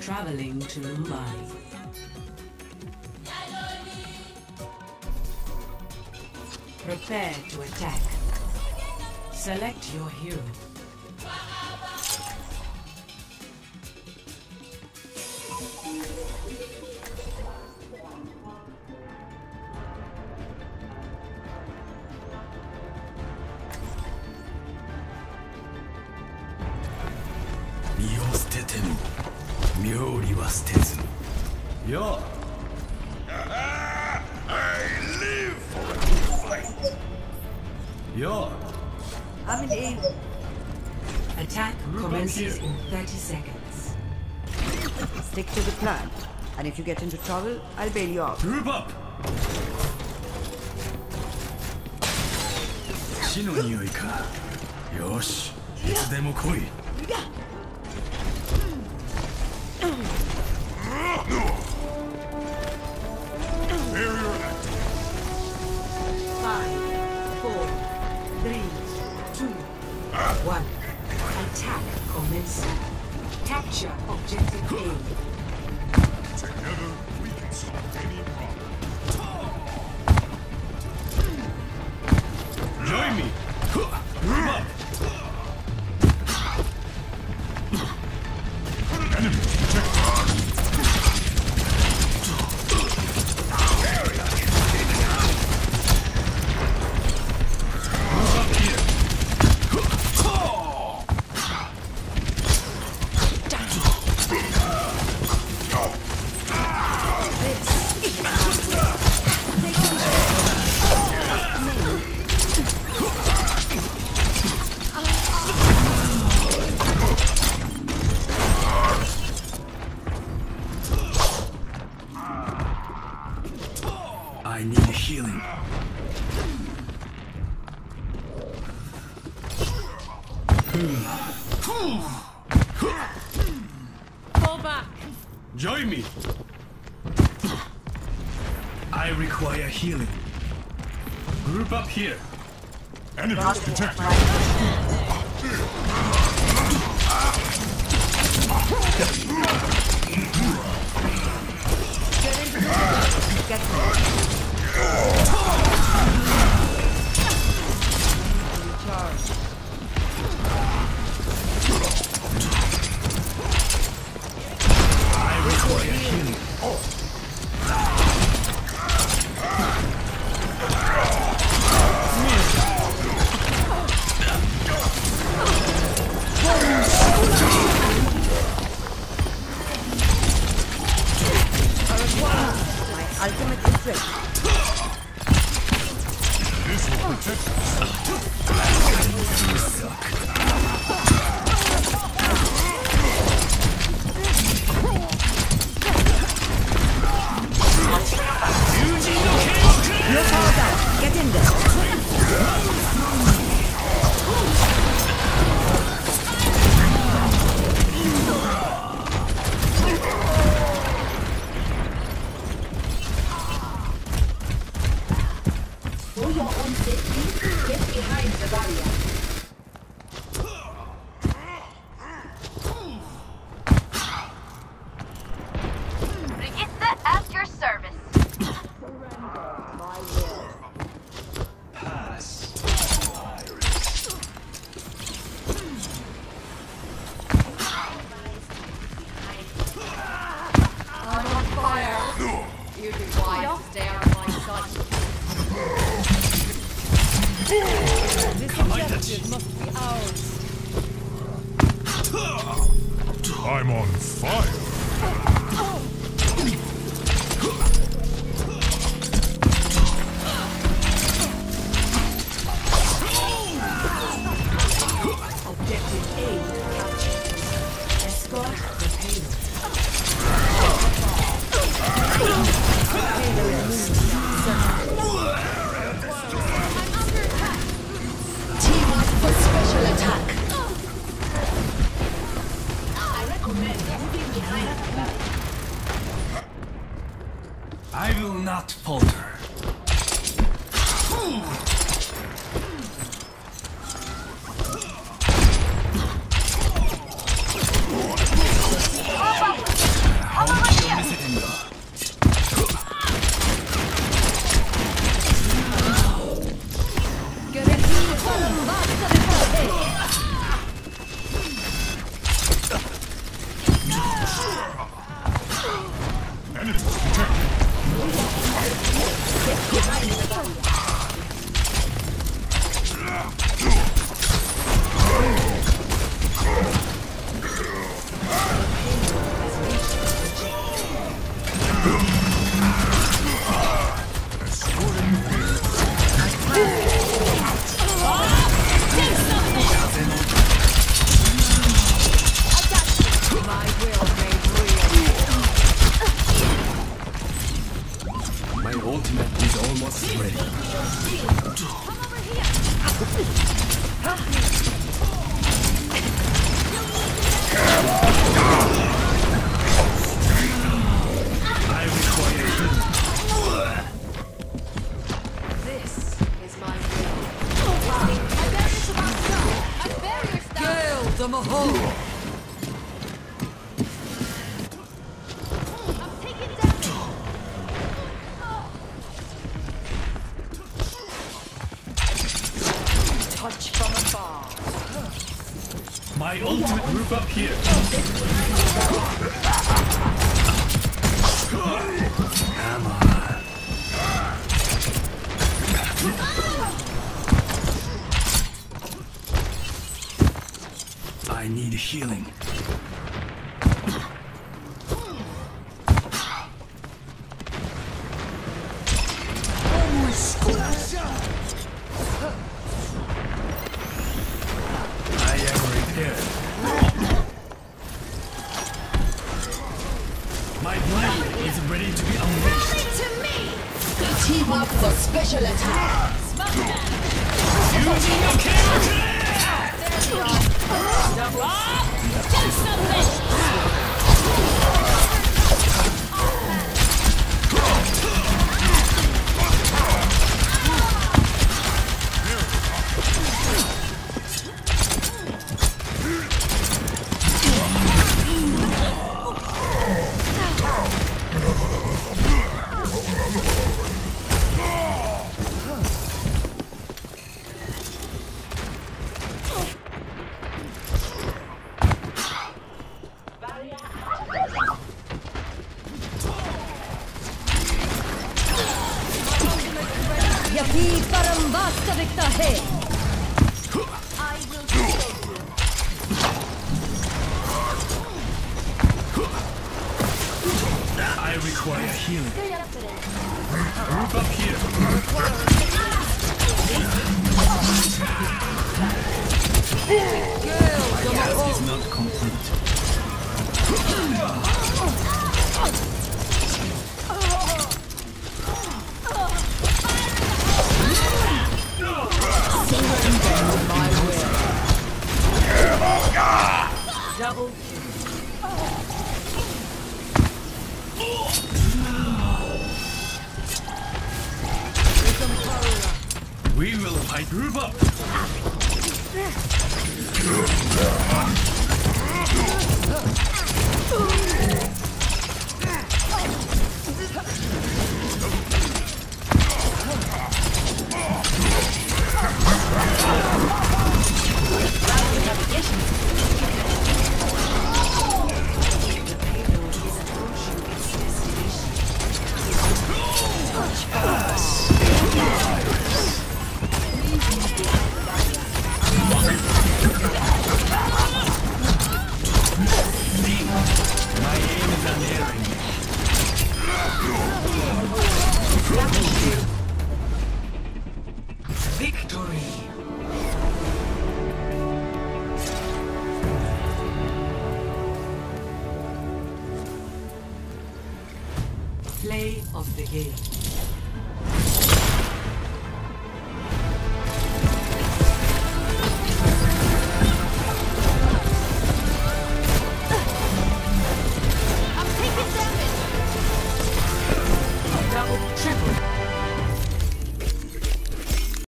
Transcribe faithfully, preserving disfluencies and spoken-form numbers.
Traveling to Mumbai. Prepare to attack. Select your hero. Yo. I live for a fight. Yo. I'm in aim. Attack commences in thirty seconds. Stick to the plan. And if you get into trouble, I'll bail you out. Group up. 死の匂いか。よし、いつでも来い。 Five, four, three, two, one. Attack commencing. Capture objective A. Together, we can solve any problem. Join me. Group up. Enemy detected. I need healing. Fall back. Join me. I require healing. Group up here. Enemies detected. Get I require healing. my ultimate is ready. This will protect us. You're powered out. Get in there. For your own safety, get behind the barrier. Brigitte at your service. I'm on fire. You'd be wise to stay out of my sight. This objective must be ours. I'm on fire. Objective A captured. Escort the payload. Team up for special attack. I recommend moving behind the barrier. I will not falter. them a hole. Touch from afar. My ultimate group up here. Come on. I need healing. I am repaired. My blade is ready to be unleashed. To me! Team up for special attack. Using your kill! Double up! Do something! यही परम वास्तविकता है. I require healing. Group up here. Task is not complete. Double We will fight. Group up. My aim is unerring. Victory. play of the game.